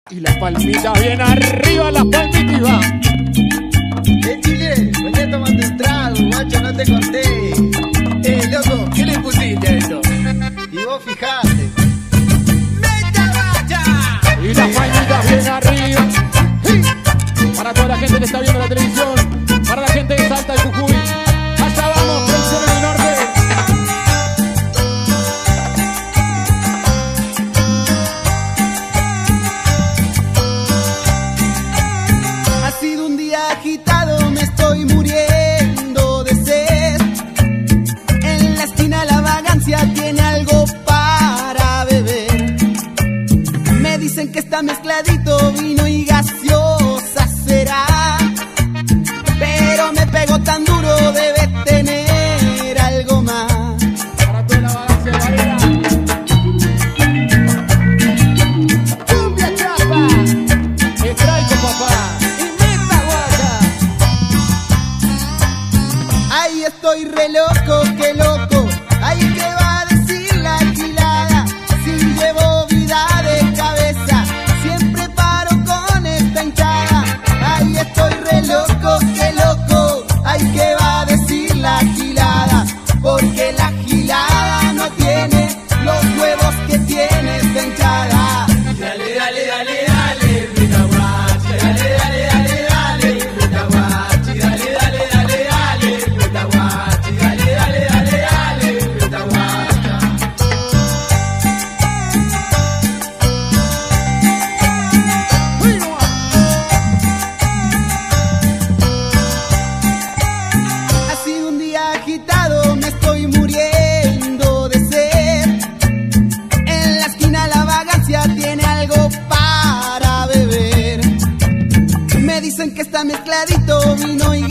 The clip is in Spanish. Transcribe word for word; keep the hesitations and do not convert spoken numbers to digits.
Y las palmitas bien arriba, las palmitas va. Eh, Chile, venía tomando un trago, guacho, no te conté. Eh, loco, ¿qué le pusiste a esto? Y vos fijate. ¡Meta vaya! Y las palmitas bien arriba. Sí. Para toda la gente que está viendo la televisión, para la gente de Salta y Jujuy. Allá vamos, Producciones del Norte. Agitado, me estoy muriendo de sed. En la esquina la vagancia tiene algo para beber. Me dicen que está mezcladito, vino y gaseosa será. Pero me pegó tan duro, debe tener algo más. Para toda la vagancia de Varela. ¡Cumbia chapa! Te traigo, papá. Ay, estoy re loco, qué loco. Ay, ¿qué va a decir la gilada? Si llevo vida de cabeza, siempre paro con esta hinchada. Ay, estoy re loco, qué loco. Ay, ¿qué va a decir la gilada? Porque la gilada no tiene los huevos que tiene esta hinchada. Dale, dale, dale, dale, ruta guachi. Dale, dale, dale, dale, ruta guachi. Dale, dale, dale, dale, ruta guachi. Dale, dale, dale, dale, ruta guacha. Ha sido un día agitado, me estoy muriendo de sed. En la esquina la vagancia tiene algo para beber. Me dicen que está mezcladito, vino y